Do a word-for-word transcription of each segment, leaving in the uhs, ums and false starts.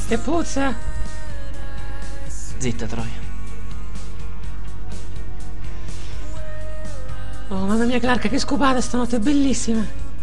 Che puzza. Zitta, Troia. Oh, mamma mia, Clark, che scopata stanotte, è bellissima.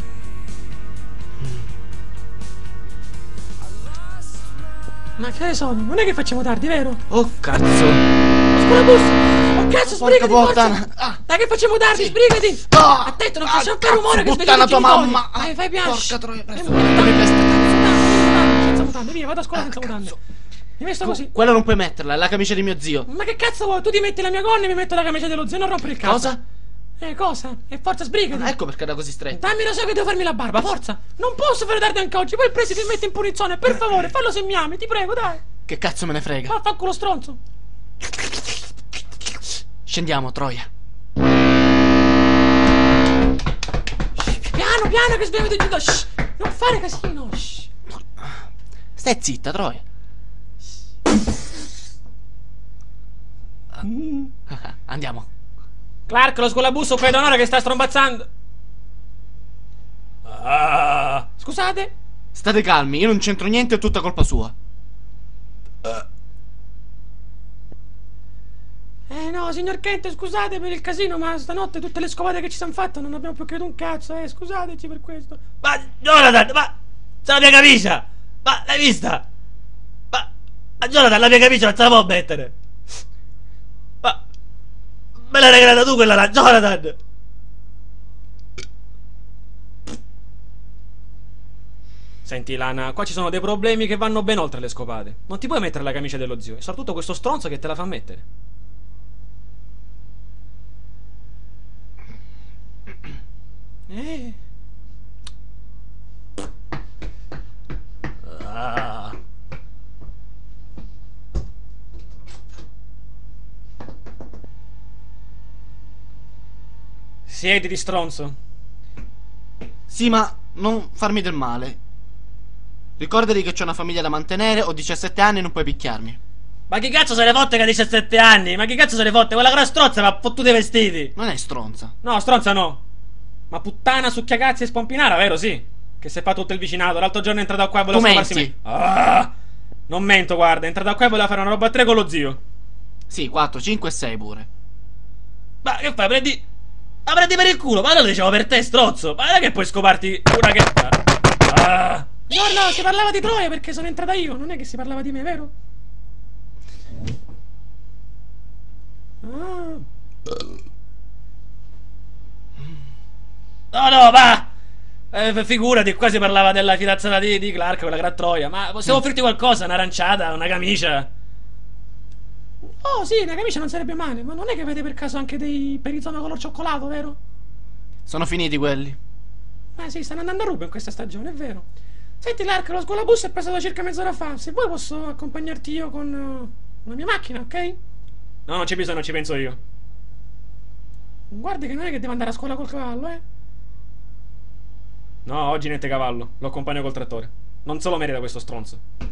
Ma che ore sono? Non è che facciamo tardi, vero? Oh, cazzo. Lo scolabus! Oh, cazzo, Porca sbrigati, forza! puttana. Ah. Dai che facciamo tardi, Sì. sbrigati! Ah. Attento, non Ah, facciamo più cazzo, rumore che puttana svegliamo i tua genitori. mamma. Dai, fai piano. Porca troia, presto. Eh, Porca Senza testa, mutande, senza mutande, via, vado a scuola Ah, senza mutande. cazzo. Mi mesto così. Quella non puoi metterla, è la camicia di mio zio. Ma che cazzo vuoi? Tu ti metti la mia gonna e mi metto la camicia dello zio, non rompere il cazzo. Cosa? Eh, cosa? E forza, sbrigati. Ah, ecco perché era così stretta. Dammi lo so che devo farmi la barba, forza. Non posso fare tardi anche oggi, poi il preside mi mette in punizione. Per favore, fallo se mi ami, ti prego, dai. Che cazzo me ne frega? Ma fa culo stronzo. Scendiamo, Troia. Piano, piano, che svegliamo tutti. Shh, non fare casino. Shh. Stai zitta, Troia. Andiamo. Clark, lo scolabusso qua è d'onore che sta strombazzando. Ah. Scusate. State calmi, io non c'entro niente, è tutta colpa sua. Eh no, signor Kent, scusate per il casino, ma stanotte tutte le scopate che ci siamo fatte non abbiamo più creduto un cazzo, eh, scusateci per questo. Ma Jonathan, ma c'è la mia camicia! Ma l'hai vista? Ma, ma Jonathan, la mia camicia non ce la può mettere! Ma me l'hai regalata tu quella là, Jonathan! Senti Lana, qua ci sono dei problemi che vanno ben oltre le scopate. Non ti puoi mettere la camicia dello zio, e soprattutto questo stronzo che te la fa mettere. Eh. Ah. Siediti, stronzo. Sì, ma non farmi del male. Ricordati che c'ho una famiglia da mantenere, ho diciassette anni e non puoi picchiarmi. Ma chi cazzo se ne fotte che ha diciassette anni? Ma chi cazzo se ne fotte? Quella gran strozza mi ha fottuto i vestiti! Non è stronza. No, stronza no. Ma puttana, succhiagazzi e spompinara, vero? Sì. Che si fa tutto il vicinato. L'altro giorno è entrato qua e voleva Tu scoparsi menti. me. Ah, non mento, guarda. È entrato qua e voleva fare una roba a tre con lo zio. Sì, quattro, cinque e sei pure. Ma che fai? Prendi... Ma prendi per il culo! Ma lo dicevo per te, strozzo! Ma non è che puoi scoparti una che... Ah. No, no, si parlava di Troia perché sono entrata io. Non è che si parlava di me, vero? Ah. No, no, va! Eh, figurati, qua si parlava della fidanzata di, di Clark, quella gran Troia. Ma possiamo offrirti qualcosa? Un'aranciata, una camicia? Oh, sì, una camicia non sarebbe male. Ma non è che avete per caso anche dei perizoma color cioccolato, vero? Sono finiti quelli. Eh sì, stanno andando a ruba in questa stagione, è vero. Senti, Clark, lo scolabus è passato circa mezz'ora fa. Se vuoi posso accompagnarti io con uh, la mia macchina, ok? No, non c'è bisogno, ci penso io. Guardi che non è che devo andare a scuola col cavallo, eh? No, oggi niente cavallo. Lo accompagno col trattore. Non se lo merita questo stronzo.